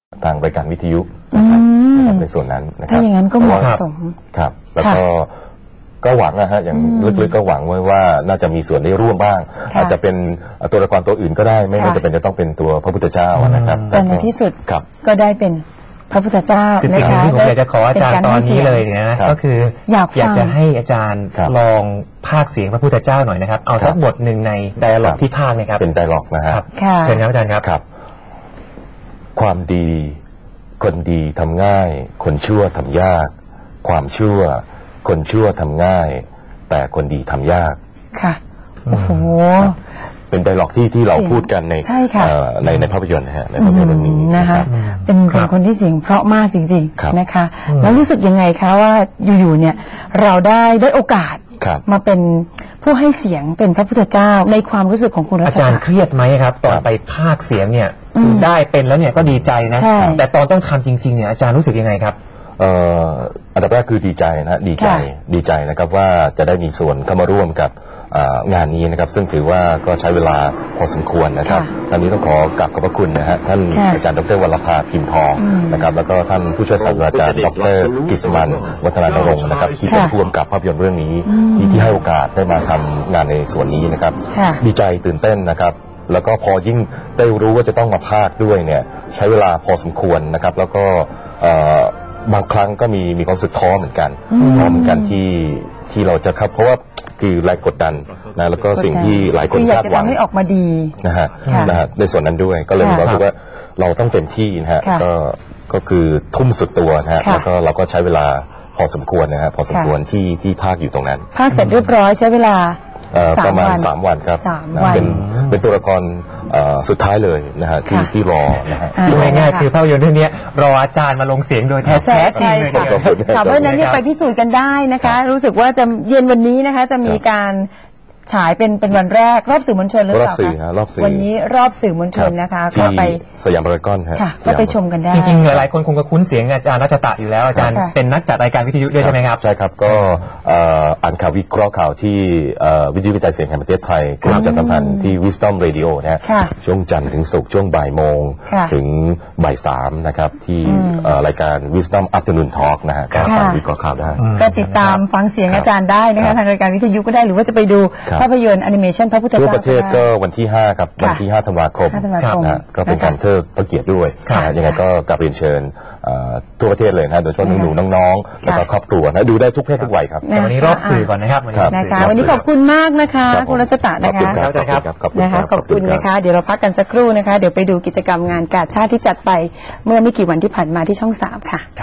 ทางรายการวิทยุนะครับในส่วนนั้นนะครับถ้าอย่างนั้นก็เหมาะสมครับแล้วก็หวังนะฮะอย่างลึกๆก็หวังไว้ว่าน่าจะมีส่วนได้ร่วมบ้างอาจจะเป็นตัวละครตัวอื่นก็ได้ไม่จำเป็นจะต้องเป็นตัวพระพุทธเจ้านะครับแต่ในที่สุดก็ได้เป็นพระพุทธเจ้าคือสิ่งที่ผมอยากจะขออาจารย์ตอนนี้เลยนะก็คืออยากจะให้อาจารย์ลองพากย์เสียงพระพุทธเจ้าหน่อยนะครับเอาสักบทหนึ่งในไดอะล็อกที่พากย์นะครับเป็นไดอะล็อกนะฮะเชิญครับอาจารย์ครับความดีคนดีทำง่ายคนชั่วทำยากความชั่วคนชั่วทำง่ายแต่คนดีทำยากค่ะโอ้โหเป็นไดอะล็อกที่เราพูดกันในภาพยนตร์นะฮะในภาพยนตร์นี้นะคะเป็นคนที่เสียงเพราะมากจริงๆนะคะแล้วรู้สึกยังไงคะว่าอยู่ๆเนี่ยเราได้โอกาสมาเป็นผู้ให้เสียงเป็นพระพุทธเจ้าในความรู้สึกของคุณรัชตาอาจารย์เครียดไหมครับตอนไปพากย์เสียงเนี่ยได้เป็นแล้วเนี่ยก็ดีใจนะแต่ตอนต้องทำจริงๆเนี่ยอาจารย์รู้สึกยังไงครับอันดับแรกคือดีใจนะดีใจนะครับว่าจะได้มีส่วนเข้ามาร่วมกับงานนี้นะครับซึ่งถือว่าก็ใช้เวลาพอสมควรนะครับตอนนี้ต้องขอกราบขอบพระคุณนะฮะท่านอาจารย์ดร.วรภาพิมพ์ทองนะครับแล้วก็ท่านผู้ช่วยศาสตราจารย์ดร.กฤษมันวัฒนานรงค์นะครับที่เป็นผู้กำกับภาพยนตร์เรื่องนี้ที่ให้โอกาสได้มาทำงานในส่วนนี้นะครับดีใจตื่นเต้นนะครับแล้วก็พอยิ่งได้รู้ว่าจะต้องมาพากย์ด้วยเนี่ยใช้เวลาพอสมควรนะครับแล้วก็บางครั้งก็มีความรู้สึกท้อเหมือนกันที่เราจะครับเพราะว่าคือแรงกดดันนะแล้วก็สิ่งที่หลายคนคาดหวังให้ออกมาดีนะฮะในส่วนนั้นด้วยก็เลยรู้สึกว่าเราต้องเต็มที่นะฮะก็คือทุ่มสุดตัวนะฮะแล้วก็เราก็ใช้เวลาพอสมควรนะฮะพอสมควรที่ภาคอยู่ตรงนั้นภาคเสร็จเรียบร้อยใช้เวลาประมาณ3 วันครับเป็นตัวละครสุดท้ายเลยนะฮะที่รอนะฮะง่ายๆคือภาพยนตร์เรื่องนี้รออาจารย์มาลงเสียงโดยแท้จริงเลยค่ะเพราะฉะนั้นไปพิสูจน์กันได้นะคะรู้สึกว่าจะเย็นวันนี้นะคะจะมีการฉายเป็นวันแรกรอบสื่อมวลชนหรือเปล่าคะวันนี้รอบสื่อมวลชนนะคะก็ไปสยามพารากอนค่ะก็ไปชมกันได้จริงๆหลายคนคงจะคุ้นเสียงอาจารย์รัชตะอยู่แล้วอาจารย์เป็นนักจัดรายการวิทยุด้วยใช่ไหมครับใช่ครับก็อ่านข่าววิเคราะห์ข่าวที่วิทยุกระจายเสียงแห่งประเทศไทยกรมประชาสัมพันธ์ที่ Wisdom Radio นะฮะช่วงจันทร์ถึงศุกร์ช่วงบ่ายโมงถึงบ่าย3นะครับที่รายการ Wisdom Afternoon Talk นะฮะก็ฟังวิเคราะห์ข่าวได้ก็ติดตามฟังเสียงอาจารย์ได้นะคะทางรายการวิทยุก็ได้หรือว่าจะไปดูภาพยนตร์แอนิเมชันพระพุทธเจ้าทั่วประเทศก็วันที่5ครับวันที่5 ธันวาคมนะก็เป็นการเทิดพระเกียรติด้วยยังไงก็กราบเรียนเชิญทั่วประเทศเลยนะโดยเฉพาะหนูๆน้องๆแล้วก็ครอบครัวนะดูได้ทุกเพศทุกวัยครับวันนี้รอบสื่อก่อนนะครับวันนี้ขอบคุณมากนะคะคุณรัชตะนะคะขอบคุณนะคะเดี๋ยวเราพักกันสักครู่นะคะเดี๋ยวไปดูกิจกรรมงานกาชาดที่จัดไปเมื่อไม่กี่วันที่ผ่านมาที่ช่อง3ค่ะ